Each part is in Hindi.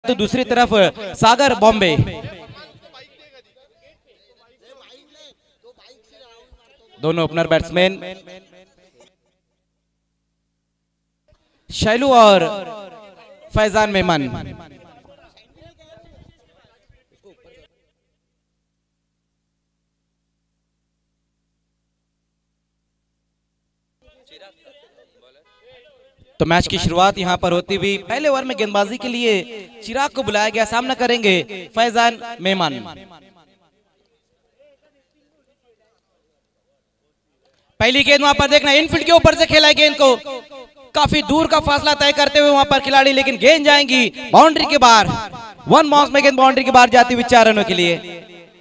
तो दूसरी तरफ सागर बॉम्बे। दोनों ओपनर बैट्समैन शैलू और फैजान मेमन। तो मैच की शुरुआत यहां पर होती हुई पहले ओवर में गेंदबाजी के लिए चिराग को बुलाया गया। सामना करेंगे फैजान मेमन। पहली गेंद वहां पर देखना, इनफील्ड के ऊपर से खेला है गेंद को, काफी दूर का फासला तय करते हुए वहां पर खिलाड़ी, लेकिन गेंद जाएंगी बाउंड्री के बाहर। वन बाउंस में गेंद बाउंड्री के बाहर जाती हुई 4 रनों के लिए।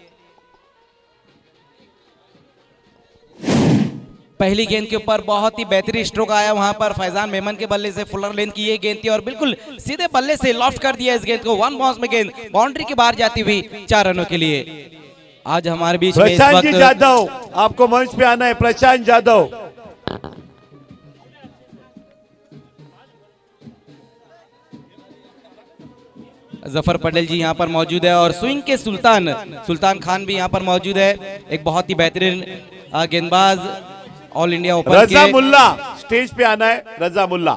पहली गेंद के ऊपर बहुत ही बेहतरीन स्ट्रोक आया वहां पर फैजान मेमन के बल्ले से। फुलर लेंथ की ये गेंद थी और बिल्कुल सीधे बल्ले से लॉफ्ट कर दिया इस गेंद को। वन बाउंस में गेंद बाउंड्री के बाहर जाती हुई 4 रनों के लिए। आज हमारे बीच में प्रशांत जी जाधव, आपको मंच पे आना है। प्रशांत जाधव, जफर पटेल जी यहाँ पर मौजूद है और स्विंग के सुल्तान खान भी यहाँ पर मौजूद है। एक बहुत ही बेहतरीन गेंदबाज ऑल इंडिया ओपन के। रजा मुल्ला स्टेज पे आना है। रजा मुल्ला,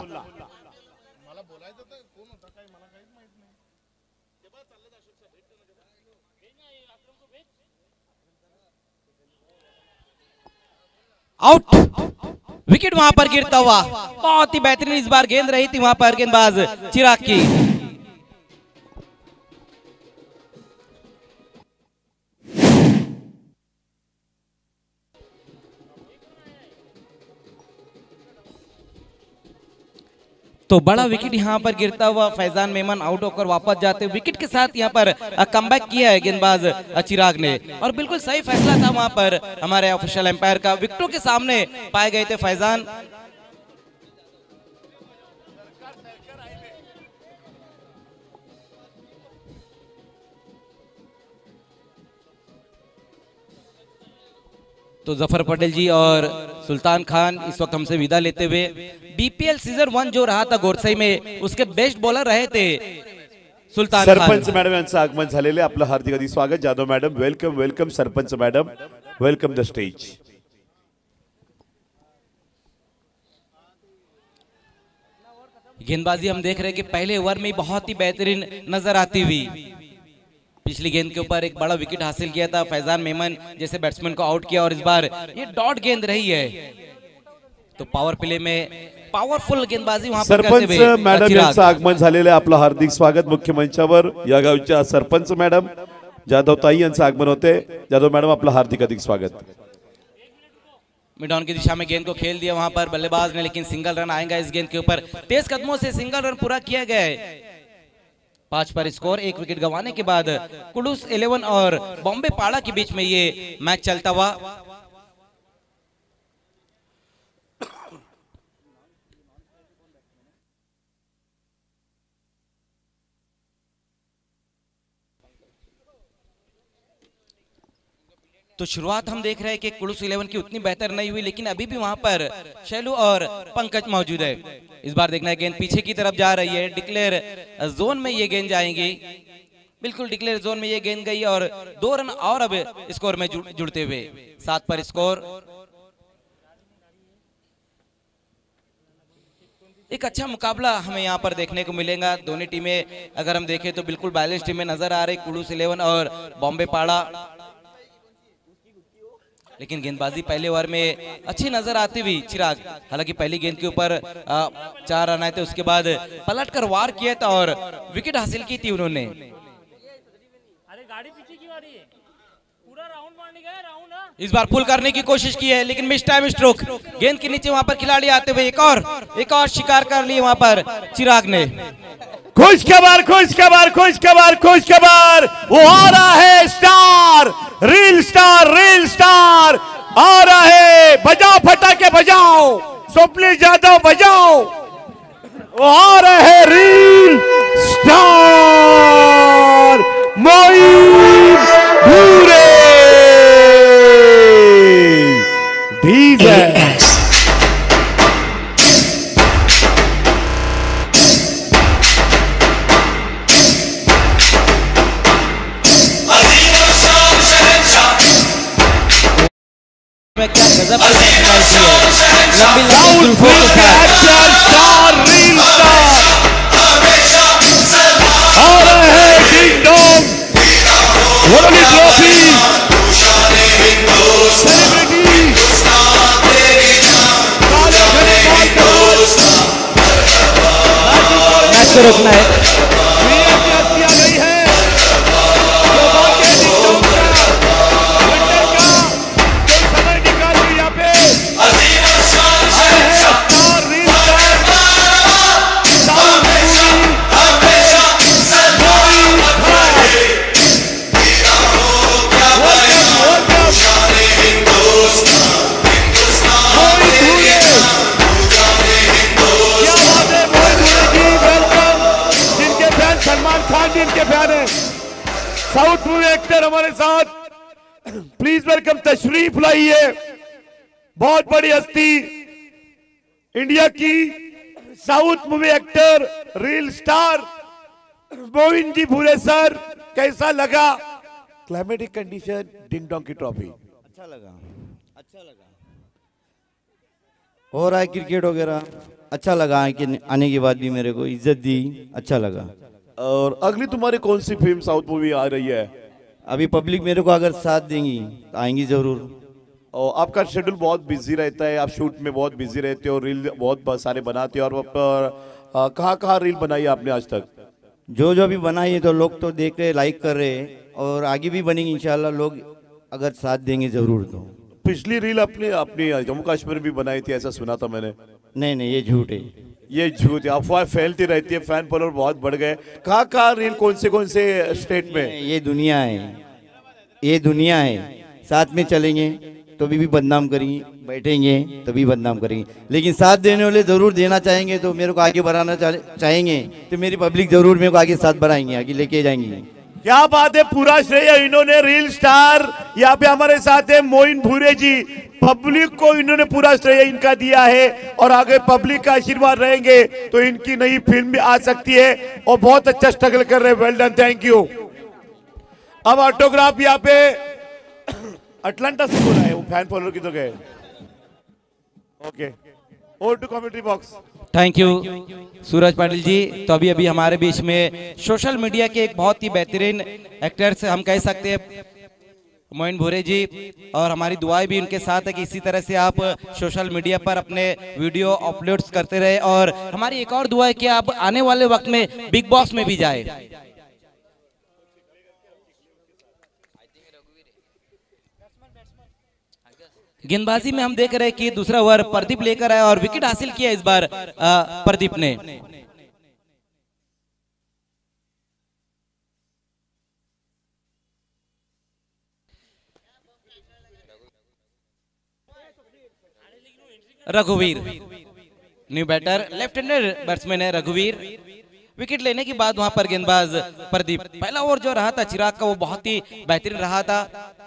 आउट। विकेट वहां पर गिरता हुआ, बहुत ही बेहतरीन इस बार गेंद रही थी वहां पर गेंदबाज चिराग की। तो बड़ा विकेट यहां पर गिरता हुआ फैजान मेमन आउट होकर वापस जाते विकेट के साथ यहां पर कमबैक किया है गेंदबाज चिराग ने। और बिल्कुल सही फैसला था वहां पर हमारे ऑफिशियल एम्पायर का। विकेटों के सामने पाए गए थे फैजान। तो जफर पटेल जी और सुल्तान खान इस वक्त हमसे विदा लेते हुए। बीपीएल सीजन 1 जो रहा था गोरसई में, उसके बेस्ट बॉलर रहे थे सुल्तान खान। सरपंच मॅडम यांचं आगमन झालेले, आपलं हार्दिक हार्दिक स्वागत। Jadhav madam, welcome welcome. Sarpanch madam, welcome the stage. गेंदबाजी हम देख रहे हैं कि पहले ओवर में बहुत ही बेहतरीन नजर आती हुई। पिछली गेंद के ऊपर एक बड़ा विकेट हासिल किया था फैजान मेमन जैसे बैट्समैन को आउट किया और इस बार ये डॉट गेंद रही है। तो पावर प्ले में पॉवरफुल गेंदबाजी वहां पर करते हुए सरपंच मॅडम यांचं आगमन झालेले, आपलं हार्दिक स्वागत। मुख्य मंचावर या गावच्या सरपंच मॅडम जाधव ताई यांचं आगमन होते। जाधव मॅडम, आपलं हार्दिक हार्दिक स्वागत। मिड ऑन की दिशा में गेंद को खेल दिया वहां पर बल्लेबाज ने, लेकिन सिंगल रन आएगा इस गेंद के ऊपर। तेज कदमों से सिंगल रन पूरा किया गया है। 5 पर स्कोर। 1 विकेट गंवाने के बाद कुडूस 11 और बॉम्बे पाड़ा के बीच में ये मैच चलता हुआ। तो शुरुआत हम देख रहे हैं कि कुडूस 11 की उतनी बेहतर नहीं हुई, लेकिन अभी भी वहां पर शैलू और पंकज मौजूद है। इस बार देखना है गेंद पीछे की तरफ जा रही है। डिक्लेयर जोन में ये गेंद जाएंगी, बिल्कुल डिक्लेयर जोन में ये गेंद गई और 2 रन और अब स्कोर में जुड़ते हुए 7 पर स्कोर। एक अच्छा मुकाबला हमें यहाँ पर देखने को मिलेगा। दोनों टीमें अगर हम देखें तो बिल्कुल बैलेंस टीमें नजर आ रही, कुडूस 11 और बॉम्बे पाड़ा। लेकिन गेंदबाजी पहले ओवर में अच्छी नजर आती हुई चिराग। हालांकि पहली गेंद के ऊपर 4 रन आए थे, उसके बाद पलटकर वार किया था और विकेट हासिल की थी उन्होंने। अरे गाड़ी पीछे क्यों आ रही है? पूरा राउंड मारने गया राउंड। इस बार पुल करने की कोशिश की है, लेकिन मिस टाइम स्ट्रोक। गेंद के नीचे वहां पर खिलाड़ी आते हुए एक और शिकार कर लिए वहां पर चिराग ने। खुश खबर, खुश खबर, खुश खबर, खुश खबर। वो आ रहा है star, reel star, reel star आ रहा है। बजाओ फटाके बजाओ, स्वप्निल जाधव बजाओ। वो आ रहे हैं रील स्टार मोइन भूरे। डीजे लंबी लंबी जुल्फों के साथ स्टार रील स्टार और है ding dong Worli trophy celebrity match को रोकना है। किया गई है समय निकाल के यहाँ पे के फैन है साउथ मूवी एक्टर हमारे साथ, प्लीज वेलकम, तशरीफ लाइए। बहुत बड़ी हस्ती इंडिया की south movie actor reel star Moin ji Bhure sir, कैसा लगा क्लाइमेटिक कंडीशन डिंग डोंग की ट्रॉफी? अच्छा लगा, अच्छा लगा, हो रहा है क्रिकेट वगैरह, अच्छा लगा कि आने के बाद भी मेरे को इज्जत दी, अच्छा लगा। और अगली तुम्हारी कौन सी फिल्म साउथ मूवी आ रही है? अभी पब्लिक मेरे को अगर साथ देंगी तो आएंगी जरूर। और आपका शेड्यूल बहुत बिजी रहता है, आप शूट में बहुत बिजी रहते हो, रील बहुत सारे बनाते हो, और कहाँ रील बनाई आपने आज तक? जो जो भी बनाई है तो लोग तो देख रहे, लाइक कर रहे हैं, और आगे भी बनेंगी इंशाल्लाह, लोग अगर साथ देंगे जरूर। तो पिछली रील अपनी जम्मू कश्मीर भी बनाई थी, ऐसा सुना था मैंने। नहीं, ये झूठ है, ये झूठ है, अफवाह फैलती रहती है, फैन फॉलोअर बहुत बढ़ गए। कहाँ रील कौन से स्टेट में? ये दुनिया है, ये दुनिया है, साथ में चलेंगे तो भी बदनाम करेंगे, बैठेंगे तो भी बदनाम करेंगे, लेकिन साथ देने वाले जरूर देना चाहेंगे, तो मेरे को आगे बढ़ाना चाहेंगे तो मेरी पब्लिक जरूर मेरे को आगे साथ बढ़ाएंगे, आगे लेके जाएंगे। क्या बात है, पूरा श्रेय इन्होंने रील स्टार यहाँ पे हमारे साथ है मोइन भूरे जी, पब्लिक को इन्होंने पूरा श्रेय इनका दिया है, और आगे पब्लिक का आशीर्वाद रहेंगे तो इनकी नई फिल्म भी आ सकती है, और बहुत अच्छा स्ट्रगल कर रहे हैं, वेल डन, थैंक यू। अब ऑटोग्राफ यहाँ पे अटलांटा से बोला है, वो फैन फॉलोअर की तो गए। Okay, over to commentary box. Thank you Suraj Patil ji. तो अभी हमारे बीच में सोशल मीडिया के एक बहुत ही बेहतरीन एक्टर्स हम कह सकते हैं मोइन भूरे जी, और हमारी दुआएं भी उनके साथ है कि इसी तरह से आप सोशल मीडिया पर अपने वीडियो अपलोड्स करते रहे, और हमारी एक और दुआ है कि आप आने वाले वक्त में बिग बॉस में भी जाए। गेंदबाजी में हम देख रहे हैं कि दूसरा ओवर प्रदीप लेकर आया और विकेट हासिल किया इस बार प्रदीप ने। रघुवीर new batter, left hander batsman है रघुवीर। विकेट लेने के बाद वहां पर गेंदबाज प्रदीप, पहला ओवर जो रहा था चिराग का वो बहुत ही बेहतरीन रहा था।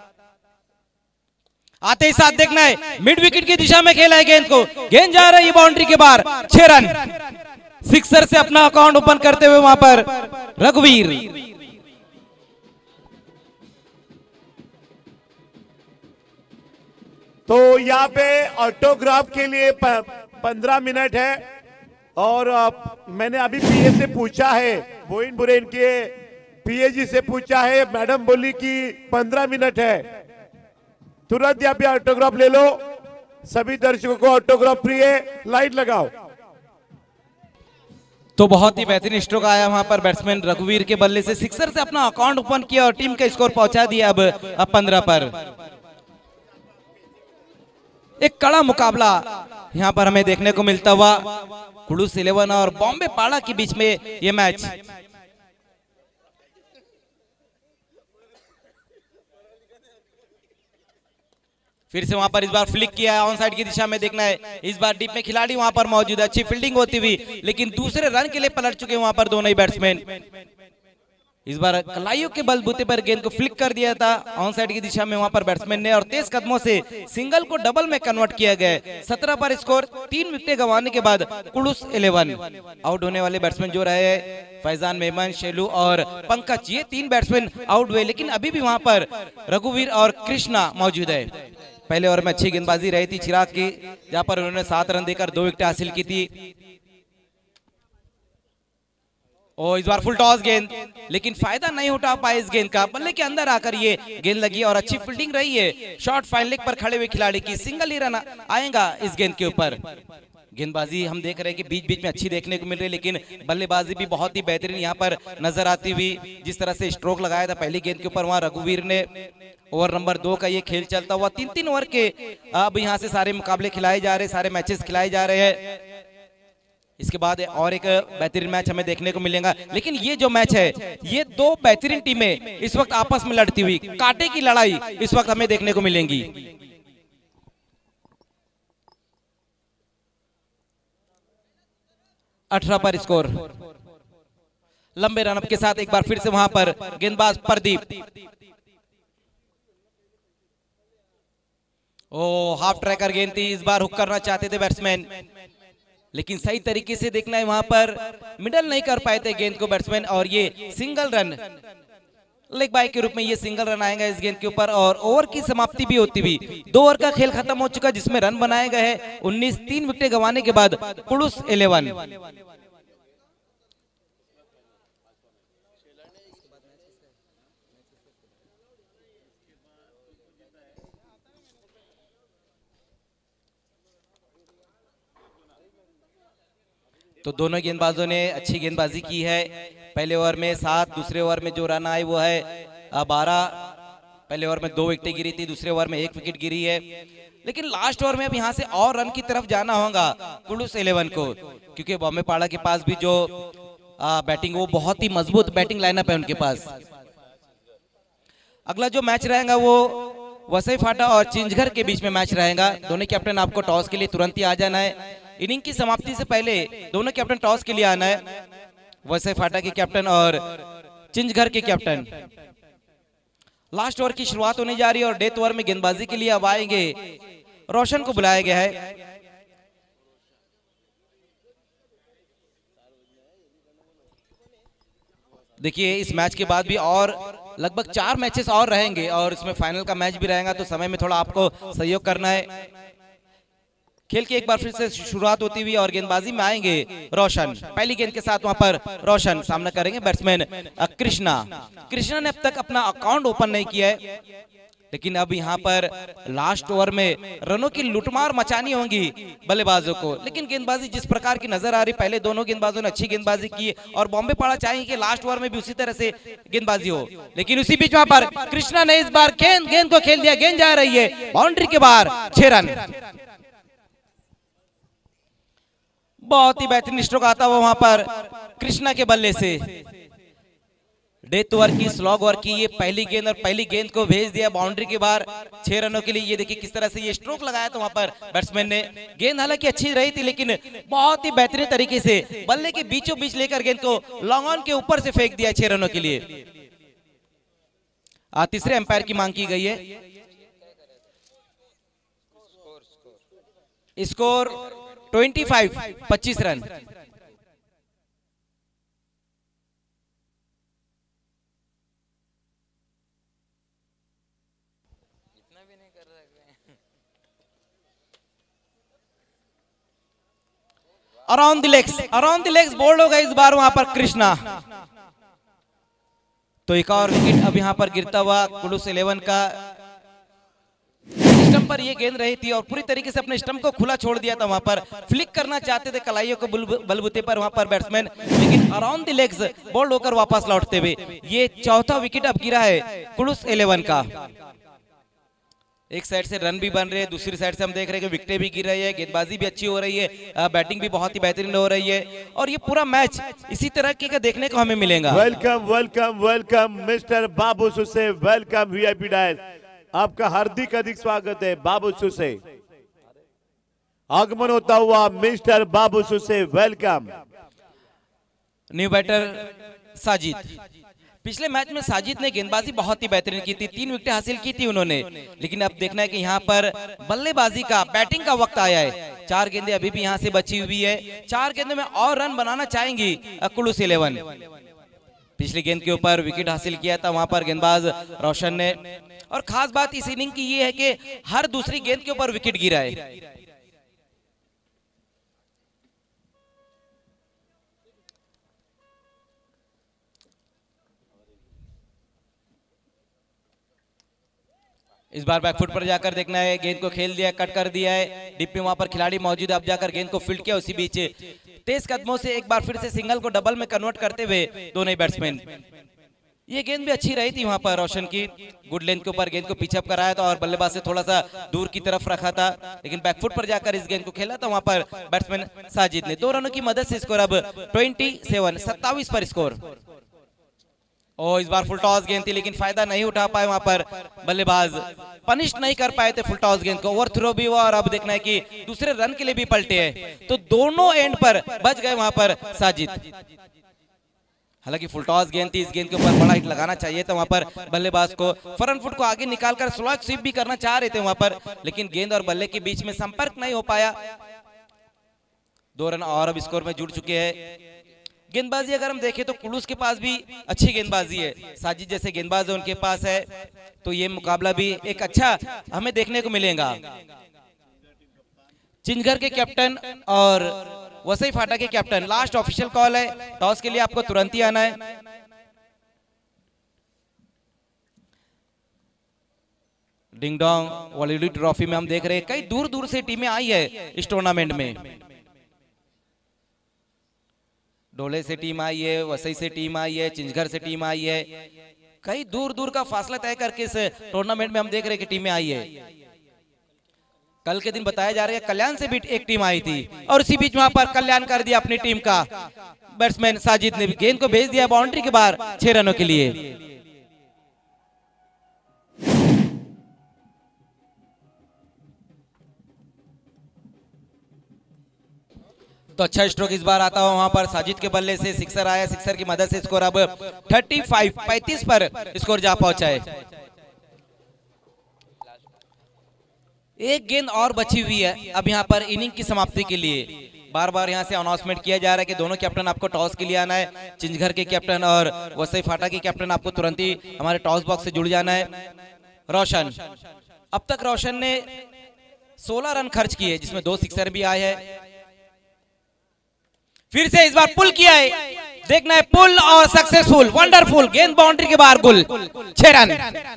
आते ही साथ देखना है, मिड विकेट की दिशा में खेला है गेंद को, गेंद जा रही है बाउंड्री के बाहर, 6 रन, सिक्सर से अपना अकाउंट ओपन करते हुए वहां पर रघुवीर। तो यहाँ पे ऑटोग्राफ के लिए 15 मिनट है, और मैंने अभी पीए से पूछा है, मोइन भूरे इनके पीए जी से पूछा है, मैडम बोली कि 15 मिनट है, तुरंत यहाँ पे ऑटोग्राफ ले लो। सभी दर्शकों को ऑटोग्राफ फ्री है, लाइट लगाओ। तो बहुत ही बेहतरीन स्ट्रोक आया वहां पर बैट्समैन रघुवीर के बल्ले से, सिक्सर से अपना अकाउंट ओपन किया और टीम का स्कोर पहुंचा दिया अब 15 पर। एक कड़ा मुकाबला यहां पर हमें देखने को मिलता हुआ कुडूस 11 और बॉम्बे पाड़ा के बीच में ये मैच। फिर से वहां पर इस बार फ्लिक किया है, ऑन साइड की दिशा में देखना है, इस बार डीप में खिलाड़ी वहां पर मौजूद है, अच्छी फील्डिंग होती हुई, लेकिन दूसरे रन के लिए पलट चुके वहां पर दोनों ही बैट्समैन। इस बार कलाइयों के बलबूते पर गेंद को फ्लिक कर दिया था ऑन साइड की दिशा में वहां पर बैट्समैन ने, और तेज कदमों से सिंगल को डबल में कन्वर्ट किया गया। 17 पर स्कोर, 3 विकेट गंवाने के बाद कुडूस 11। आउट होने वाले बैट्समैन जो रहे फैजान मेमन, शेलू और पंकज, ये 3 बैट्समैन आउट हुए, लेकिन अभी भी वहां पर रघुवीर और कृष्णा मौजूद है। पहले ओवर में अच्छी गेंदबाजी रही थी चिराग की, जहां पर उन्होंने 7 रन देकर 2 विकेट हासिल की थी। और इस बार फुल टॉस गेंद, लेकिन फायदा नहीं उठा पाए इस गेंद का। बल्ले के अंदर आकर ये गेंद लगी और अच्छी फील्डिंग रही है। शॉर्ट फाइन लेग पर खड़े हुए खिलाड़ी की, सिंगल ही रन आएगा इस गेंद के ऊपर। गेंदबाजी हम देख रहे हैं कि बीच बीच में अच्छी देखने को मिल रही है, लेकिन बल्लेबाजी भी बहुत ही बेहतरीन यहाँ पर नजर आती हुई। जिस तरह से स्ट्रोक लगाया था पहली गेंद के ऊपर वहां रघुवीर ने, ओवर नंबर 2 का ये खेल चलता हुआ 3-3 ओवर के अब यहाँ से सारे मुकाबले खिलाए जा रहे हैं, सारे मैचेस खिलाए जा रहे हैं। इसके बाद और एक बेहतरीन मैच हमें देखने को मिलेगा। लेकिन ये जो मैच है, ये 2 बेहतरीन टीमें इस वक्त आपस में लड़ती हुई, कांटे की लड़ाई इस वक्त हमें देखने को मिलेंगी। 18 पर स्कोर, लंबे रनअप के साथ एक बार फिर से वहां पर गेंदबाज प्रदीप। ओ हाफ ट्रैकर गेंद थी, इस बार हुक करना चाहते थे बैट्समैन, लेकिन सही तरीके से देखना है वहां पर मिडल नहीं कर पाए थे गेंद को बैट्समैन। और ये सिंगल रन, लेग बाय के रूप में ये सिंगल रन आएगा इस गेंद के ऊपर। और ओवर की समाप्ति भी होती हुई 2 ओवर का खेल खत्म हो चुका, जिसमें रन बनाए गए हैं 19। 3 विकेट गंवाने के बाद कुडुस 11। तो दोनों गेंदबाजों ने अच्छी गेंदबाजी की है। पहले ओवर में 7, दूसरे ओवर में जो रन आए वो है 12। पहले ओवर में 2 विकेट गिरी थी, दूसरे ओवर में 1 विकेट गिरी है। लेकिन लास्ट ओवर में अब यहाँ से और रन की तरफ जाना होगा कुडुस 11 को, क्योंकि बॉम्बे पाड़ा के पास भी जो बैटिंग, वो बहुत ही मजबूत बैटिंग लाइनअप है उनके पास। अगला जो मैच रहेगा वो वसई फाटा और चिंचघर के बीच में मैच रहेगा। दोनों कैप्टन आपको टॉस के लिए तुरंत ही आ जाना है। इनिंग की समाप्ति से पहले दोनों कैप्टन टॉस के लिए आना है, वसई फाटा के कैप्टन और चिंचघर के कैप्टन। लास्ट ओवर की शुरुआत होने जा रही है और डेथ ओवर में गेंदबाजी के लिए अब आएंगे रोशन को बुलाया गया है। देखिए इस मैच के बाद भी और लगभग 4 मैचेस और रहेंगे और इसमें फाइनल का मैच भी रहेगा, तो समय में थोड़ा आपको सहयोग करना है। खेल की एक बार फिर से शुरुआत होती हुई और गेंदबाजी में आएंगे रोशन। पहली गेंद के साथ वहां पर रोशन सामना करेंगे बैट्समैन कृष्णा। कृष्णा ने अब तक अपना अकाउंट ओपन नहीं किया है, लेकिन अब यहाँ पर लास्ट ओवर में रनों की लुटमार मचानी होगी बल्लेबाजों को। लेकिन गेंदबाजी जिस प्रकार की नजर आ रही, पहले दोनों गेंदबाजों ने अच्छी गेंदबाजी की और बॉम्बे पाड़ा चाहेंगे कि लास्ट ओवर में भी उसी तरह से गेंदबाजी हो। लेकिन उसी बीच वहां पर कृष्णा ने इस बार गेंद को खेल दिया, गेंद जा रही है बाउंड्री के बाहर, 6 रन। बहुत ही बेहतरीन स्ट्रोक आता हुआ वहां पर कृष्णा के बल्ले से। डेथ ओवर की, स्लॉग ओवर की ये पहली गेंद और पहली गेंद को भेज दिया बाउंड्री के बाहर 6 रनों के लिए। ये देखिए किस तरह से ये स्ट्रोक लगाया था वहां पर बैट्समैन ने। गेंद हालांकि अच्छी रही थी, लेकिन बहुत ही बेहतरीन तरीके से बल्ले के बीचों बीच लेकर गेंद को लॉन्ग ऑन के ऊपर से फेंक दिया 6 रनों के लिए। तीसरे अंपायर की मांग की गई है। Score 25 run. Around the legs bowled हो गए इस बार वहां पर कृष्णा। तो एक और विकेट अब यहां पर गिरता हुआ कुडुस 11 का। स्टंप पर ये गेंद रही थी और पूरी तरीके से अपने स्टंप को खुला छोड़ दिया था। वहां पर फ्लिक करना चाहते थे कलाइयों को बलबूते पर वहां पर बैट्समैन, लेकिन अराउंड द लेग्स बोल्ड होकर वापस लौटते हुए ये चौथा विकेट अब गिरा है कुडुस 11 का। एक साइड से रन भी बन रहे हैं, दूसरी साइड से हम देख रहे हैं कि विकेटें भी गिर रही है, गेंदबाजी भी अच्छी हो रही है, बैटिंग भी बहुत ही बेहतरीन हो रही है और ये पूरा मैच इसी तरह के देखने को हमें मिलेगा। Welcome welcome welcome mister Babu Suse, welcome VIP dial. आपका हार्दिक अधिक स्वागत है बाबू सुसे। आगमन होता हुआ mister Babu Suse, welcome. New batter Sajid. पिछले मैच में साजिद ने गेंदबाजी बहुत ही बेहतरीन की थी, 3 विकेट हासिल की थी उन्होंने। लेकिन अब देखना है कि यहाँ पर बल्लेबाजी का, बैटिंग का वक्त आया है। 4 गेंदें अभी भी यहाँ से बची हुई है, 4 गेंदों में और रन बनाना चाहेंगी कुडुस 11। पिछली गेंद के ऊपर विकेट हासिल किया था वहां पर गेंदबाज रोशन ने और खास बात इस इनिंग की ये है कि हर दूसरी गेंद के ऊपर विकेट गिरा है। इस बार बैकफुट पर जाकर देखना है, गेंद को खेल दिया, कट कर दिया है, डिप में वहां पर खिलाड़ी मौजूद है, अब जाकर गेंद को फील्ड किया, उसी बीच तेज कदमों से एक बार फिर से सिंगल को डबल में कन्वर्ट करते हुए दोनों ही बैट्समैन। ये गेंद भी अच्छी रही थी वहां पर रोशन की, गुड लेंथ के ऊपर गेंद को पिचअप कराया था और बल्लेबाज से थोड़ा सा दूर की तरफ रखा था, लेकिन बैकफुट पर जाकर इस गेंद को खेला था वहां पर बैट्समैन साजिद ने। 2 रनों की मदद से स्कोर अब 27 पर स्कोर। और इस बार फुल टॉस गेंद थी लेकिन फायदा नहीं उठा पाए वहां पर बल्लेबाज, पनिश नहीं कर पाए थे फुल टॉस गेंद को। ओवर थ्रो भी हुआ और अब देखना है कि दूसरे रन के लिए भी पलटे हैं, तो दोनों एंड पर बच गए वहां पर साजिद। हालांकि फुल टॉस गेंद थी, इस गेंद के ऊपर बड़ा हिट लगाना चाहिए था वहां पर बल्लेबाज को, फ्रंट फुट को आगे निकालकर स्लॉग स्वीप भी करना चाह रहे थे वहां पर, लेकिन गेंद और बल्ले के बीच में संपर्क नहीं हो पाया। 2 रन और अब स्कोर में जुड़ चुके हैं। गेंदबाजी अगर हम देखें तो कुलूस के पास भी अच्छी गेंदबाजी है, साजिद जैसे गेंदबाज उनके पास है, तो ये मुकाबला भी एक अच्छा हमें देखने को मिलेगा। चिंजघर के कैप्टन और वसई फाटा के कैप्टन, लास्ट ऑफिशियल कॉल है, टॉस के लिए आपको तुरंत ही आना है। डिंग डोंग वर्ल्ड ट्रॉफी में हम देख रहे हैं कई दूर दूर से टीमें आई है इस टूर्नामेंट में। डोले से टीम आई है, वसई से टीम आई है, चिंजघर से टीम आई है, कई दूर दूर का फासला तय करके इस टूर्नामेंट में हम देख रहे हैं कि टीमें आई है। कल के दिन बताया जा रहा है कल्याण से भी एक टीम आई थी और उसी बीच वहां पर कल्याण कर दिया अपनी टीम का बैट्समैन साजिद ने, गेंद को भेज दिया बाउंड्री के बाहर 6 रनों के लिए। तो अच्छा स्ट्रोक इस बार आता हुआ वहां पर साजिद के बल्ले से सिक्सर आया, सिक्सर की मदद से स्कोर अब 35 पर स्कोर जा पहुंचा है। एक गेंद और बची हुई है अब यहाँ पर इनिंग की समाप्ति के लिए। बार बार यहाँ से अनाउंसमेंट किया जा रहा है कि दोनों कैप्टन आपको टॉस के लिए आना है, चिंजघर के कैप्टन और वसई फाटा के कैप्टन आपको तुरंत ही हमारे टॉस बॉक्स से जुड़ जाना है। रोशन, अब तक रोशन ने 16 रन खर्च किए जिसमें 2 सिक्सर भी आए हैं। फिर से इस बार पुल किया है, देखना है पुल और सक्सेसफुल, वंडरफुल, गेंद बाउंड्री के बाहर गुल, 6 रन।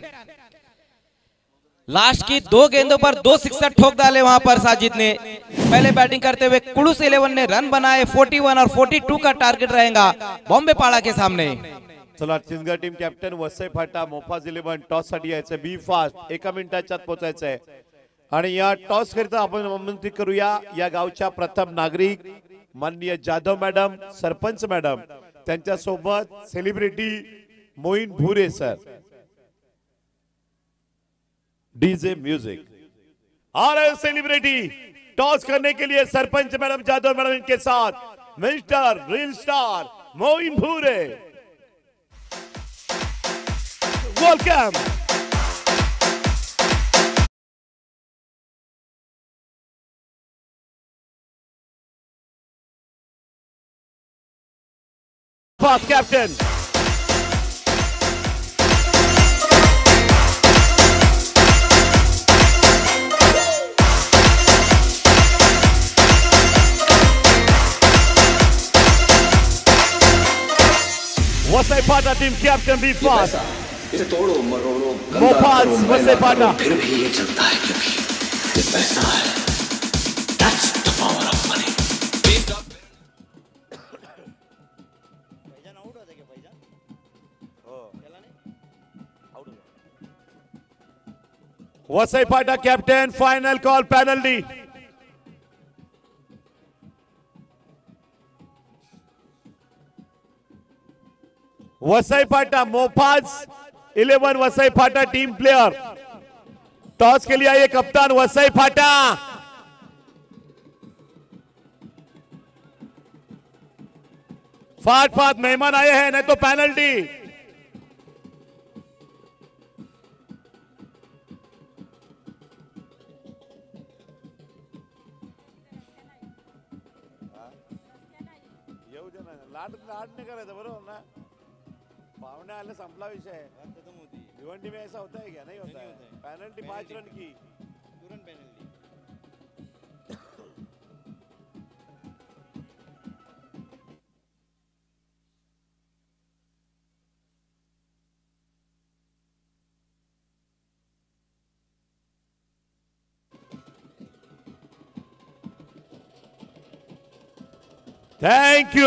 लास्ट की 2 गेंदों पर 2 सिक्सर ठोक डाले वहां पर साजिद ने। पहले बैटिंग करते हुए कुडूस 11 ने रन बनाए, 41 और 42 का टारगेट रहेगा बॉम्बे पाड़ा के सामने। चला चिंजघर team captain Vasai Phata Mofaz 11 toss साठी यायचं, बी फास्ट, 1 मिनिटाच्या आत पोहोचायचं आहे आणि या टॉस करिता आपण आमंत्रित करूया या गावच्या प्रथम नागरिक माननीय जाधव मॅडम, सरपंच मॅडम, त्यांच्या सोबत सेलिब्रिटी मोइन भूरे सर, डीजे म्यूजिक। आ रहे सेलिब्रिटी टॉस करने के लिए सरपंच मैडम जाधव मैडम, इनके साथ mister reel star Moin Bhure. Welcome. Fast captain. Vasai Phata team captain be fast. इसे तोड़ो मरोड़ो मोफाज वसई फाटा, फिर भी ये चलता है क्योंकि ये पैसा है। That's the power of money. Vasai Phata captain, final call penalty. Vasai Phata Mofaz 11 Vasai Phata team player, toss के लिए आइए कप्तान वसई फाटा। फाट फाट मेहमान आए हैं, नहीं तो पेनल्टी। लाड नाही करायचं, बरोबर ना? पावणे आले संपला विषय. भिवंडी में ऐसा होता है क्या? नहीं होता है. पेनल्टी 5 रन की. तुरंत पेनल्टी. Thank you.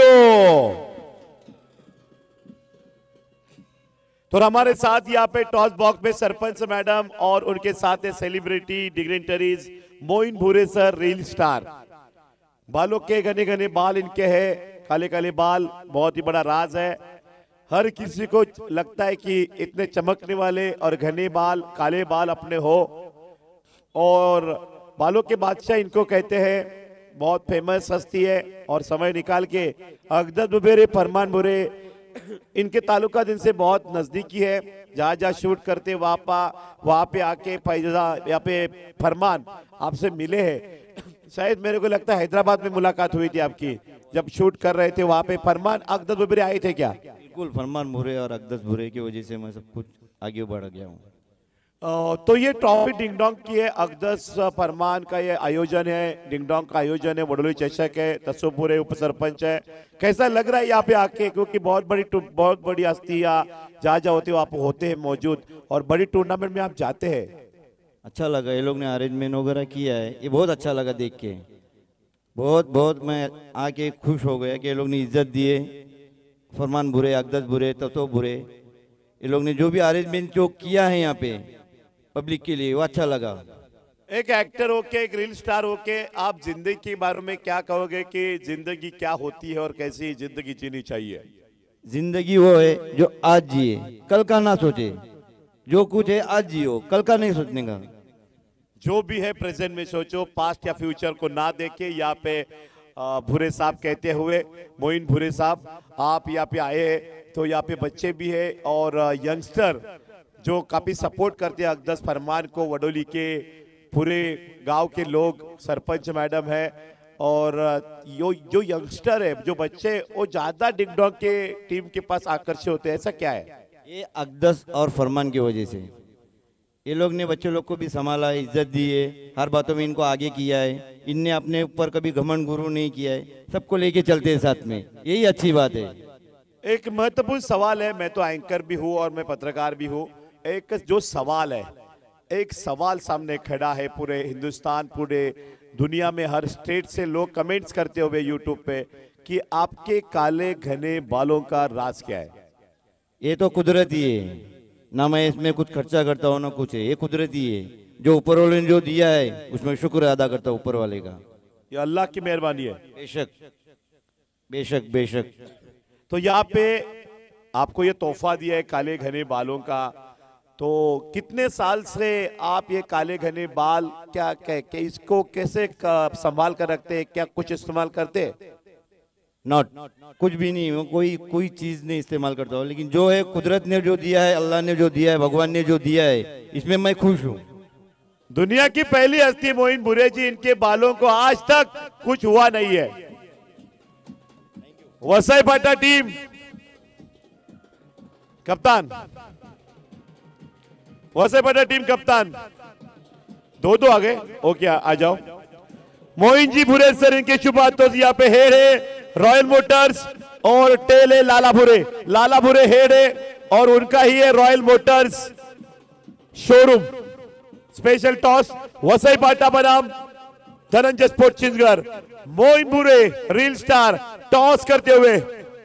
तो हमारे साथ यहाँ पे टॉस बॉक्स में सरपंच मैडम और उनके साथ सेलिब्रिटी डिग्नेटरीज मोइन भूरे सर, रील स्टार. बालों के घने घने बाल इनके हैं, काले काले बाल, बहुत ही बड़ा राज है. हर किसी को लगता है कि इतने चमकने वाले और घने बाल, काले बाल अपने हो. और बालों के बादशाह इनको कहते हैं. बहुत फेमस हस्ती है और समय निकाल के अगदत बुबेरे, फरमान बुरे, इनके ताल्लुकात इनसे बहुत नजदीकी है. जहाँ जहाँ शूट करते वहां पे आके फैजा यहाँ पे फरमान आपसे मिले हैं. शायद मेरे को लगता है हैदराबाद में मुलाकात हुई थी आपकी जब शूट कर रहे थे वहां पे. फरमान अगदत बुबेरे आए थे क्या? बिल्कुल, फरमान बुरे और अकदस बुरे की वजह से मैं सब कुछ आगे बढ़ गया हूँ. तो ये ट्रॉफी डिंग डोंग की है. अकदस फरमान का ये आयोजन है, डिंग डोंग का आयोजन है. वडोली चषक है, तसोपुरे उप सरपंच है. कैसा लग रहा है यहाँ पे आके? क्योंकि बहुत बड़ी हस्तियाँ जहाँ जहाँ होते हो आप होते हैं मौजूद, और बड़ी टूर्नामेंट में आप जाते हैं. अच्छा लगा, ये लोग ने अरेंजमेंट वगैरह किया है, ये बहुत अच्छा लगा देख के. बहुत मैं आके खुश हो गया कि ये लोग ने इज्जत दिए. फरमान बुरे, अकदस बुरे, तसो बुरे, ये लोग ने जो भी अरेंजमेंट जो किया है यहाँ पे पब्लिक के लिए, वो अच्छा लगा. एक एक्टर होके, एक रील स्टार होके आप जिंदगी के बारे में क्या कहोगे कि जिंदगी क्या होती है और कैसी जिंदगी जीनी चाहिए? जिंदगी वो है जो आज जिए, कल का ना सोचे. जो कुछ है आज जियो, कल का नहीं सोचने का. जो भी है प्रेजेंट में सोचो, पास्ट या फ्यूचर को ना देखे. यहाँ पे भूरे साहब कहते हुए, मोइन भूरे साहब आप यहाँ पे आए तो यहाँ पे बच्चे भी है और यंगस्टर जो काफी सपोर्ट करते हैं अकदस फरमान को. वडोली के पूरे गांव के लोग, सरपंच मैडम है और जो यंगस्टर है, जो बच्चे, वो ज्यादा डिंग डोंग के टीम के पास आकर्षित होते हैं. ऐसा क्या है? ये अकदस और फरमान की वजह से ये लोग ने बच्चे लोग को भी संभाला है, इज्जत दी है, हर बातों में इनको आगे किया है. इनने अपने ऊपर कभी घमंड गुरु नहीं किया है, सबको लेके चलते हैं साथ में, यही अच्छी बात है. एक महत्वपूर्ण सवाल है. मैं तो एंकर भी हूँ और मैं पत्रकार भी हूँ. एक जो सवाल है, एक सवाल सामने खड़ा है. पूरे हिंदुस्तान, पूरे दुनिया में हर स्टेट से लोग कमेंट्स करते हुए यूट्यूब पे कि आपके काले घने बालों का राज क्या है? ये तो कुदरती है ना, मैं इसमें कुछ खर्चा करता हूँ ना कुछ है, ये कुदरती है. जो ऊपर वाले ने जो दिया है उसमें शुक्र अदा करता हूँ ऊपर वाले का. ये अल्लाह की मेहरबानी है. बेशक बेशक बेशक. तो यहाँ पे आपको ये तोहफा दिया है काले घने बालों का. तो कितने साल से आप ये काले घने बाल क्या के इसको कैसे संभाल कर रखते हैं? क्या कुछ इस्तेमाल करते हैं? नॉट, कुछ भी नहीं, वो कोई चीज नहीं इस्तेमाल करता हूँ. लेकिन जो है कुदरत ने जो दिया है, अल्लाह ने जो दिया है, भगवान ने जो दिया है, इसमें मैं खुश हूँ. दुनिया की पहली हस्ती मोइन भूरे जी, इनके बालों को आज तक कुछ हुआ नहीं है. वसई पाटा टीम कप्तान, वसई पाटा टीम कप्तान, दो आ गए. ओके आ जाओ. मोइन जी भूरे सर, इनके शुभ हाथों से यहाँ पे हेड है रॉयल मोटर्स और टेल है लाला भूरे हेड है और उनका ही है royal motors showroom. Special toss Vasai Pata बनाम धनंजय स्पोर्ट्स छिंदगढ़. मोइन भूरे रील स्टार टॉस करते हुए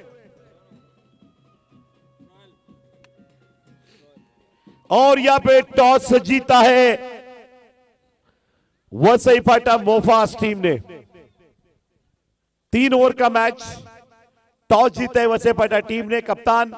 और यहां पे टॉस जीता है वसई पाटा मोफास टीम ने. 3 ओवर का मैच, टॉस जीता है वसई पाटा टीम ने. कप्तान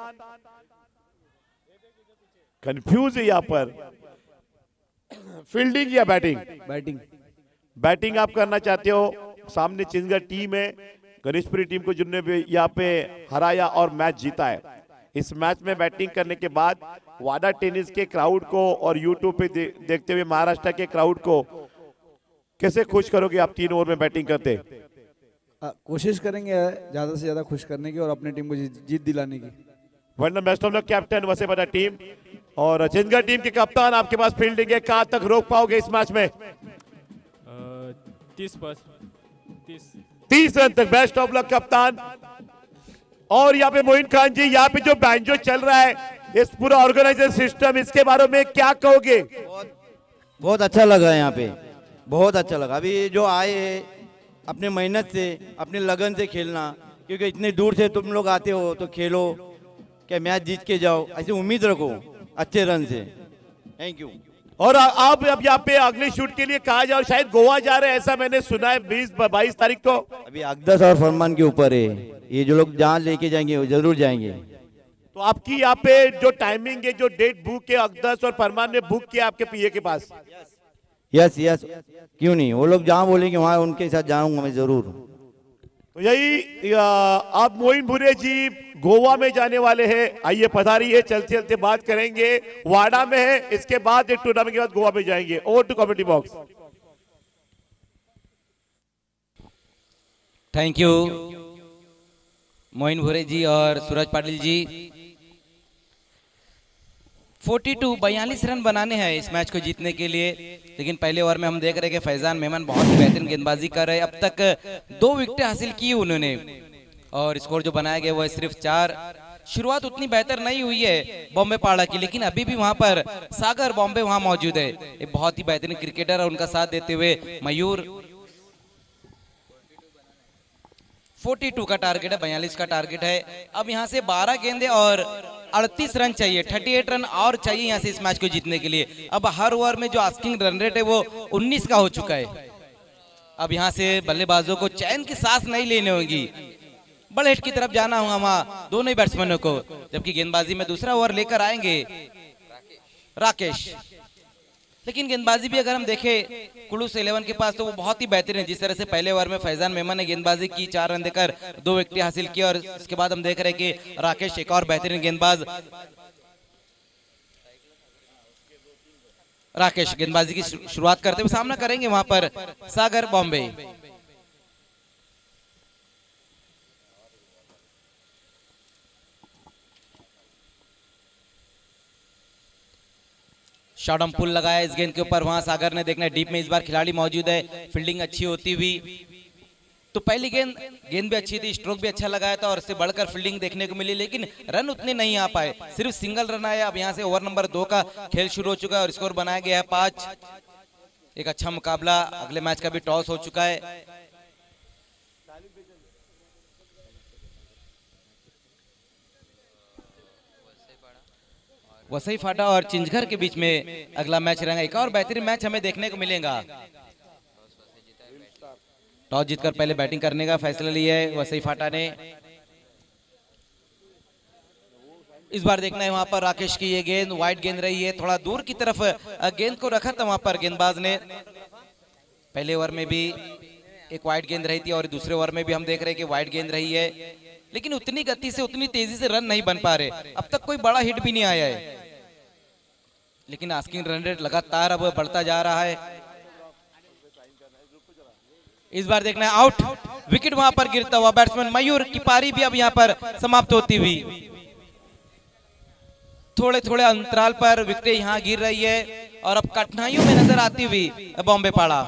कंफ्यूज है यहां पर, फील्डिंग या बैटिंग? बैटिंग आप करना चाहते हो. सामने छिंदगढ़ टीम है, गणेशपुरी टीम को जिन्होंने भी यहाँ पे हराया और मैच जीता है. इस मैच में बैटिंग करने के बाद वाडा टेनिस के क्राउड को और यूट्यूब पे देखते हुए महाराष्ट्र के क्राउड को कैसे खुश करोगे आप 3 ओवर में बैटिंग करते? कोशिश करेंगे ज़्यादा से ज़्यादा खुश करने की और अपनी टीम को जीत दिलाने की. वरना बेस्ट ऑफ लक कैप्टन वसे बड़ा टीम और चिंगा टीम के कप्तान, आपके पास फील्डिंग है, कहां तक रोक पाओगे इस मैच में? 30 रन तक। बेस्ट ऑफ लक कप्तान। और यहाँ पे मोइन खान जी, यहाँ पे जो बैंजो चल रहा है, इस पूरा ऑर्गेनाइजर सिस्टम, इसके बारे में क्या कहोगे? बहुत अच्छा लगा यहाँ पे, बहुत अच्छा लगा। अभी जो आए अपने मेहनत से, अपने लगन से खेलना, क्योंकि इतने दूर से तुम लोग आते हो तो खेलो, क्या मैच जीत के जाओ, ऐसी उम्मीद रखो अच्छे रन से। Thank you. और आप अब यहाँ पे अगले शूट के लिए कहा जाओ, शायद गोवा जा रहे हैं ऐसा मैंने सुना है 22 तारीख को। अभी अकदस और फरमान के ऊपर है, ये जो लोग जहाँ लेके जाएंगे वो जरूर जाएंगे। तो आपकी यहाँ पे जो टाइमिंग है, जो डेट बुक है, अकदस और फरमान ने बुक किया आपके पीए के पास? यस यस, क्यों नहीं, वो लोग जहाँ बोलेंगे वहाँ उनके साथ जाऊंगा मैं जरूर। तो यही आप मोइन भूरे जी गोवा में जाने वाले हैं, आइए पधारिए, चलते चलते बात करेंगे। वाडा में है, इसके बाद एक टूर्नामेंट के बाद गोवा में जाएंगे। Over to commentary box. Thank you Moin Bhure ji और सूरज पाटिल जी। 42 रन बनाने हैं इस मैच को जीतने के लिए, लेकिन पहले ओवर में हम देख रहे हैं कि फैजान मेमन बहुत ही बेहतरीन गेंदबाजी कर रहे हैं। अब तक 2 विकेटें हासिल की उन्होंने और स्कोर जो बनाया गया वो है सिर्फ 4। शुरुआत उतनी बेहतर नहीं हुई है बॉम्बे पाड़ा की, लेकिन अभी भी वहां पर सागर बॉम्बे वहां मौजूद है। एक बहुत ही बेहतरीन क्रिकेटर और उनका साथ देते हुए मयूर। 42 का टारगेट है, 42 का टारगेट है। अब यहाँ से 12 गेंदे और 38 रन चाहिए, 38 रन और चाहिए यहाँ से इस मैच को जीतने के लिए। अब हर ओवर में जो आस्किंग रन रेट है वो 19 का हो चुका है। अब यहाँ से बल्लेबाजों को चैन की सांस नहीं लेनी होगी, बड़े हिट की तरफ जाना होगा वहां दोनों ही बैट्समैनों को। जबकि गेंदबाजी में दूसरा ओवर लेकर आएंगे राकेश। लेकिन गेंदबाजी भी अगर हम देखें कुलूस 11 के पास तो वो बहुत ही बेहतरीन है। जिस तरह से पहले ओवर में फैजान मेमन ने गेंदबाजी की, 4 रन देकर 2 विकेट हासिल किया, और इसके बाद हम देख रहे हैं कि राकेश एक और बेहतरीन गेंदबाज। राकेश गेंदबाजी की शुरुआत करते हुए सामना करेंगे वहां पर सागर बॉम्बे। शॉट पुल लगाया इस गेंद के ऊपर, वहां सागर ने देखना है डीप में इस बार खिलाड़ी मौजूद है, फील्डिंग अच्छी होती हुई। तो पहली गेंद भी अच्छी थी, स्ट्रोक भी अच्छा लगाया था और इससे बढ़कर फील्डिंग देखने को मिली, लेकिन रन उतने नहीं आ पाए, सिर्फ सिंगल रन आया। अब यहाँ से ओवर नंबर 2 का खेल शुरू हो चुका है और स्कोर बनाया गया है 5। एक अच्छा मुकाबला, अगले मैच का भी टॉस हो चुका है। वसई फाटा और चिंचघर के बीच में अगला मैच रहेगा। एक और बेहतरीन मैच हमें देखने को मिलेगा। टॉस जीतकर पहले बैटिंग करने का फैसला लिया है वसई फाटा ने। इस बार देखना है वहां पर राकेश की ये गेंद वाइड गेंद रही है, थोड़ा दूर की तरफ गेंद को रखा था वहां पर गेंदबाज ने। पहले ओवर में भी एक वाइड गेंद रही थी और दूसरे ओवर में भी हम देख रहे हैं कि वाइड गेंद रही है, लेकिन उतनी गति से उतनी तेजी से रन नहीं बन पा रहे। अब तक कोई बड़ा हिट भी नहीं आया है, लेकिन आस्किंग रन रेट लगातार अब बढ़ता जा रहा है। इस बार देखना है आउट, विकेट वहां पर गिरता हुआ बैट्समैन मयूर की पारी भी अब यहां पर समाप्त होती हुई। थोड़े थोड़े अंतराल पर विकेटें यहां गिर रही है और अब कठिनाइयों में नजर आती हुई बॉम्बे पाड़ा।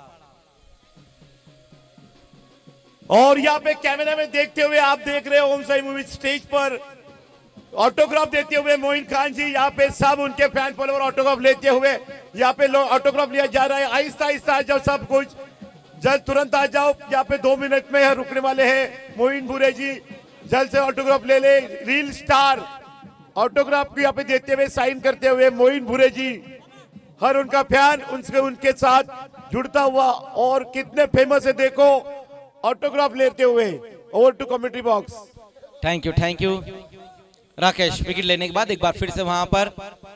और यहाँ पे कैमरा में देखते हुए आप देख रहे हो ओम साई मूवी स्टेज पर ऑटोग्राफ देते हुए मोइन खान जी, यहाँ पे सब उनके फैन फॉलोअर ऑटोग्राफ लेते हुए यहाँ पे लोग ऑटोग्राफ लिया जा रहा है। आहिस्ता आहिस्ता आ जाओ, सब कुछ जल्द तुरंत आ जाओ, यहाँ पे 2 मिनट में रुकने वाले हैं। मोइन भूरे जी जल्द से ऑटोग्राफ ले ले। रील स्टार ऑटोग्राफ को यहाँ पे देते हुए साइन करते हुए मोइन भूरे जी, हर उनका फैन उनके साथ जुड़ता हुआ और कितने फेमस है देखो, ऑटोग्राफ लेते हुए। Over to commentary box. Thank you Rakesh. Wicket लेने के बाद एक बार फिर से वहां पर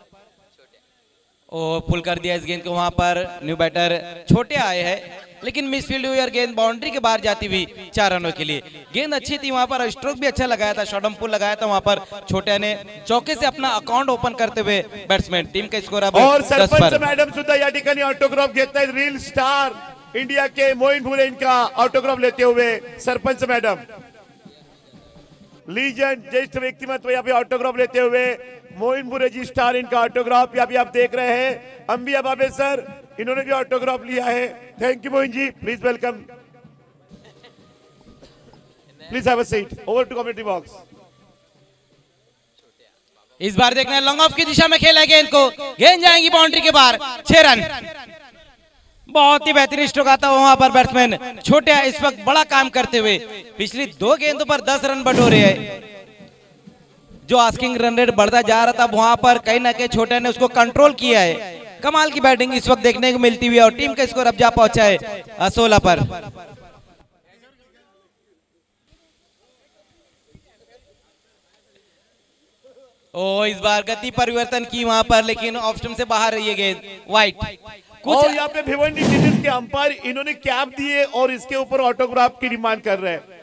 पुल कर दिया इस गेंद को, वहां पर न्यू बैटर छोटे आए हैं, लेकिन मिसफील्ड हुई और गेंद बाउंड्री के बाहर जाती हुई 4 रनों के लिए। गेंद अच्छी थी वहां पर, स्ट्रोक भी अच्छा लगाया था, शॉर्ट पुल लगाया था वहां पर छोटे ने। चौके से अपना अकाउंट ओपन करते हुए बैट्समैन, टीम का स्कोर अब और 10 पर। सरपंच मॅडम सुद्धा या ठिकाणी ऑटोग्राफ घेत आहेत। रील स्टार इंडिया के मोइन भूरे इनका ऑटोग्राफ लेते हुए सरपंच मैडम। लीजेंड ज्येष्ठ व्यक्तिमत्व यहाँ पे ऑटोग्राफ लेते हुए मोइन बुरेजी स्टार, इनका ऑटोग्राफ यहाँ पे आप देख रहे हैं। अंबिया बाबे सर, इन्होंने भी ऑटोग्राफ लिया है। Thank you Moin ji, please welcome, please have a seat. Over to commentary box. इस बार देखना है लॉन्ग ऑफ की दिशा में खेला गेंद को, गेंद जाएंगी बाउंड्री के बाहर, 6 रन। बहुत ही बेहतरीन स्ट्रोक आता है वहां पर बैट्समैन छोटे इस वक्त बड़ा काम करते हुए पिछली 2 गेंदों पर 10 रन बटोरे हैं। जो आस्किंग रन रेट बढ़ता जा रहा था वहां पर कहीं ना कहीं छोटे ने उसको कंट्रोल किया है। कमाल की बैटिंग इस वक्त देखने को मिलती हुई और टीम का स्कोर अब जा पहुंचा है 16 पर। ओ इस बार गति परिवर्तन की वहां पर, लेकिन ऑफ स्टंप से बाहर रही है गेंद, वाइट। और यहाँ पे भिवंडी टेनिस के अंपायर इन्होंने कैप दिए और इसके ऊपर ऑटोग्राफ की डिमांड कर रहे हैं।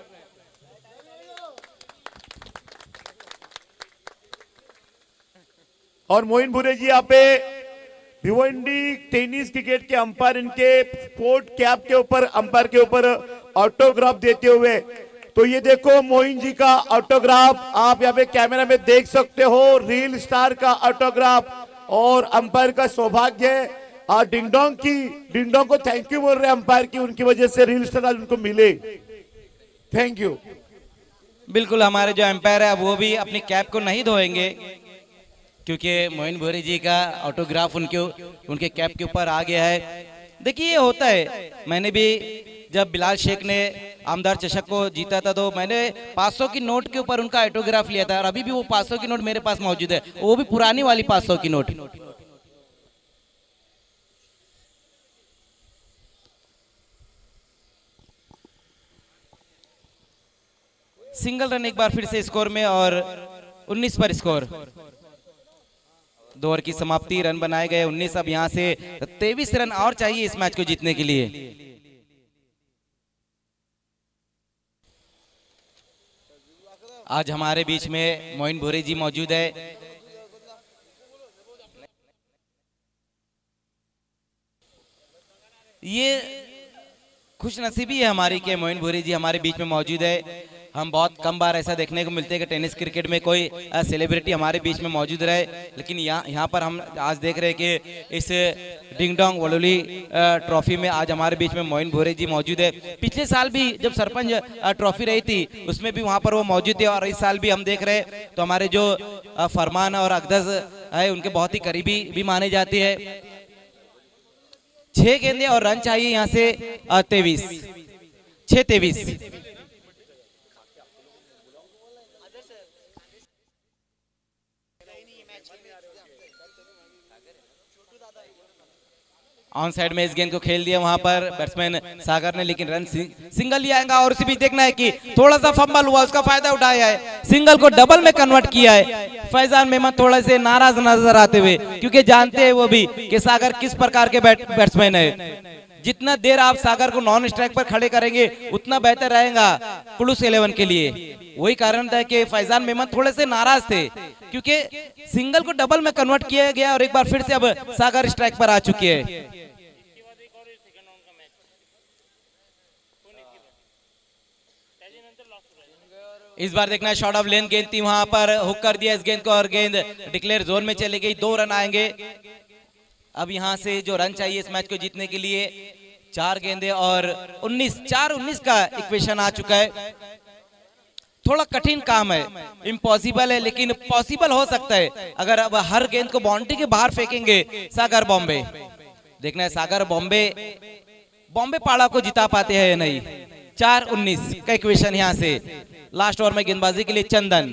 और मोइन भूरे जी यहाँ पे भिवंडी टेनिस क्रिकेट के अंपायर इनके स्पोर्ट कैप के ऊपर, अंपायर के ऊपर ऑटोग्राफ देते हुए, तो ये देखो मोइन जी का ऑटोग्राफ आप यहाँ पे कैमरा में देख सकते हो, रील स्टार का ऑटोग्राफ। और अंपायर का सौभाग्य है डिंगडोंग को थैंक यू बोल रहे हैं अंपायर की, उनकी वजह से रील स्टार आज उनको मिले। Thank you. बिल्कुल, हमारे जो अंपायर है वो भी अपनी कैप को नहीं धोएंगे क्योंकि मोइन भूरी जी का ऑटोग्राफ उनके कैप के ऊपर आ गया है। देखिए ये होता है, मैंने भी जब बिलाल शेख ने आमदार चषक को जीता था तो मैंने 500 की नोट के ऊपर उनका ऑटोग्राफ लिया था और अभी भी वो 500 की नोट मेरे पास मौजूद है, वो भी पुरानी वाली 500 की नोट। सिंगल रन एक बार फिर से स्कोर में और 19 पर स्कोर। 2 ओवर की समाप्ति, रन बनाए गए 19। अब यहां से 23 रन और चाहिए इस मैच को जीतने के लिए। आज हमारे बीच में मोइन भूरी जी मौजूद है। ये खुशनसीबी है हमारी कि मोइन भूरी जी हमारे बीच में मौजूद है। हम बहुत कम बार ऐसा देखने को मिलते हैं कि टेनिस क्रिकेट में कोई सेलिब्रिटी हमारे बीच में मौजूद रहे, लेकिन यहाँ पर हम आज देख रहे हैं कि इस डिंगडोंग वडोली ट्रॉफी में आज हमारे बीच में मोइन भूरे जी मौजूद है। पिछले साल भी जब सरपंच ट्रॉफी रही थी उसमें भी वहाँ पर वो मौजूद थे और इस साल भी हम देख रहे हैं। तो हमारे जो फरमान और अकदस है उनके बहुत ही करीबी भी माने जाते हैं। 6 गेंदे और रन चाहिए यहाँ से 23। ऑन साइड में इस गेंद को खेल दिया वहां पर बैट्समैन सागर ने, लेकिन रन सिंगल लिया आएगा। और उसी बीच देखना है कि थोड़ा सा फंबल हुआ, उसका फायदा उठाया है, सिंगल को डबल में कन्वर्ट किया है। फैजान मेमन थोड़े से नाराज नजर आते हुए, क्योंकि जानते हैं वो भी कि सागर किस प्रकार के बैट्समैन है। जितना देर आप सागर को नॉन स्ट्राइक पर खड़े करेंगे उतना बेहतर रहेगा कुलूस 11 के लिए। वही कारण था कि फैजान मेमन थोड़े से नाराज थे क्योंकि सिंगल को डबल में कन्वर्ट किया गया और एक बार फिर से अब सागर स्ट्राइक पर आ चुके हैं। इस बार देखना है शॉर्ट ऑफ लेंथ गेंद थी, वहां पर हुक कर दिया इस गेंद को और गेंद डिक्लेयर जोन में चली गई। 2 रन आएंगे। अब यहां से जो रन चाहिए इस मैच को जीतने के लिए 4 गेंदे और 19 का इक्वेशन आ चुका है। थोड़ा कठिन काम है, इम्पॉसिबल है, लेकिन पॉसिबल हो सकता है अगर अब हर गेंद को बाउंड्री के बाहर फेंकेंगे सागर बॉम्बे। देखना है सागर बॉम्बे पाड़ा को जिता पाते हैं या नहीं। 4-19 का इक्वेशन यहां से। लास्ट ओवर में गेंदबाजी के लिए चंदन।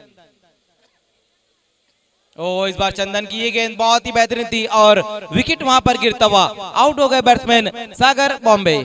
ओ इस बार चंदन की ये गेंद बहुत ही बेहतरीन थी और विकेट वहां पर गिरता हुआ आउट हो गए बैट्समैन सागर बॉम्बे।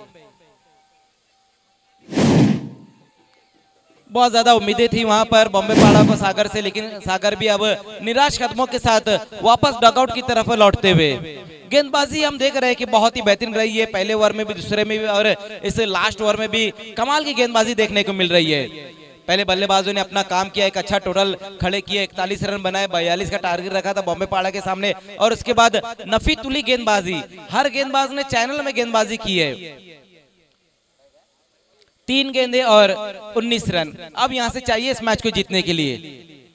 बहुत ज्यादा उम्मीदें थी वहां पर बॉम्बे पाड़ा को सागर से, लेकिन सागर भी अब निराश कदमों के साथ वापस डगआउट की तरफ लौटते हुए। गेंदबाजी हम देख रहे हैं कि बहुत ही बेहतरीन रही है, पहले ओवर में भी, दूसरे में भी और इस लास्ट ओवर में भी कमाल की गेंदबाजी देखने को मिल रही है। पहले बल्लेबाजों ने अपना काम किया, एक अच्छा टोटल खड़े किए, 41 रन बनाए, 42 का टारगेट रखा था बॉम्बे पाड़ा के सामने। और उसके बाद नफी तुली गेंदबाजी, हर गेंदबाज ने चैनल में गेंदबाजी की है। 3 गेंदे और 19 रन। अब यहां से चाहिए इस मैच को जीतने के लिए।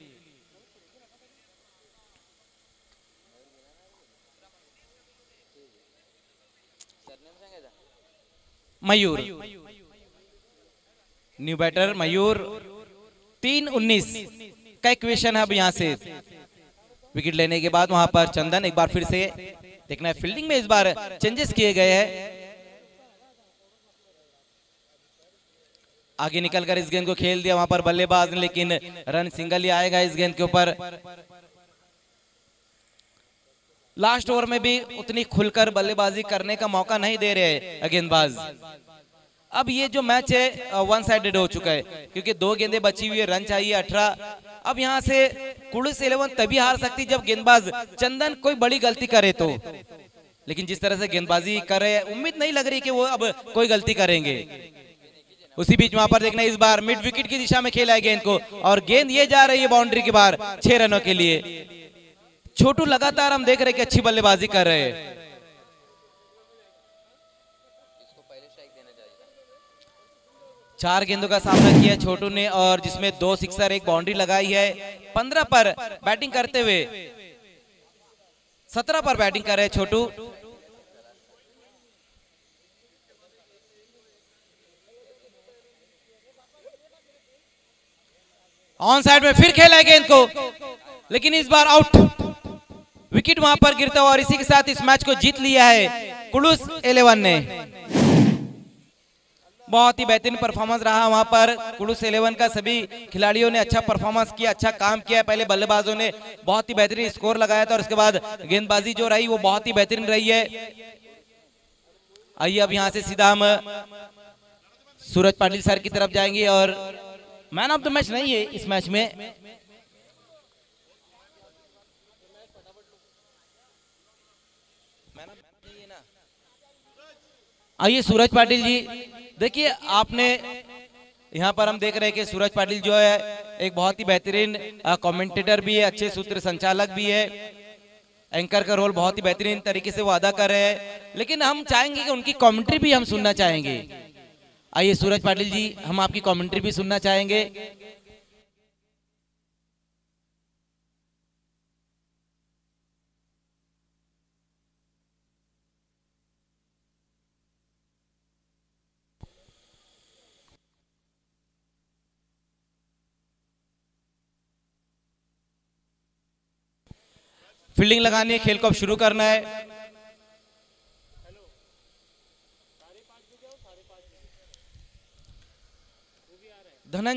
मयूर, न्यू बैटर मयूर, 3-19 का इक्वेशन है। अब यहां से विकेट लेने के बाद वहां पर चंदन, एक बार फिर से देखना है फील्डिंग में इस बार चेंजेस किए गए हैं। आगे निकलकर इस गेंद को खेल दिया वहां पर बल्लेबाज ने, लेकिन रन सिंगल ही आएगा इस गेंद के ऊपर। लास्ट ओवर में भी उतनी खुलकर बल्लेबाजी करने का मौका नहीं दे रहे गेंदबाज। अब ये जो मैच है वन साइडेड हो चुका है, क्योंकि 2 गेंदें बची हुई है, रन चाहिए 18। अब यहां से कुड़ुस 11 तभी हार सकती जब गेंदबाज चंदन कोई बड़ी गलती करे तो, लेकिन जिस तरह से गेंदबाजी कर रहे हैं उम्मीद नहीं लग रही कि वो अब कोई गलती करेंगे। उसी बीच वहां पर देखना इस बार मिड विकेट की दिशा में खेला है गेंद को, और गेंद ये जा रही है बाउंड्री के बाहर 6 रनों के लिए। छोटू लगातार हम देख रहे हैं कि अच्छी बल्लेबाजी कर रहे हैं। 4 गेंदों का सामना किया छोटू ने, और जिसमें 2 सिक्सर 1 बाउंड्री लगाई है। 15 पर बैटिंग करते हुए 17 पर बैटिंग कर रहे हैं छोटू। ऑन साइड में फिर खेला है गेंद को, लेकिन इस बार आउट। विकेट वहां पर गिरता हुआ, और इसी के साथ इस मैच को जीत लिया है कुड़ुस 11 ने। बहुत ही बेहतरीन परफॉर्मेंस रहा वहां पर कुड़ुस 11 का। सभी खिलाड़ियों ने अच्छा परफॉर्मेंस किया, अच्छा काम किया। पहले बल्लेबाजों ने बहुत ही बेहतरीन स्कोर लगाया था, और उसके बाद गेंदबाजी जो रही वो बहुत ही बेहतरीन रही है। आइए अब यहां से सीधा हम सूरज पाटिल सर की तरफ जाएंगे, और मैन ऑफ द मैच नहीं है इस मैच में। आइए सूरज पाटिल जी, देखिए आपने यहाँ पर हम देख रहे हैं कि सूरज पाटिल जो है एक बहुत ही बेहतरीन कमेंटेटर भी है, अच्छे सूत्र संचालक भी है। एंकर का रोल बहुत ही बेहतरीन तरीके से वो अदा कर रहे हैं, लेकिन हम चाहेंगे कि उनकी कमेंट्री भी हम सुनना चाहेंगे। आइए सूरज पाटिल जी, हम आपकी कमेंट्री भी सुनना चाहेंगे। फील्डिंग लगानी है, खेल को अब शुरू करना है। धनंजय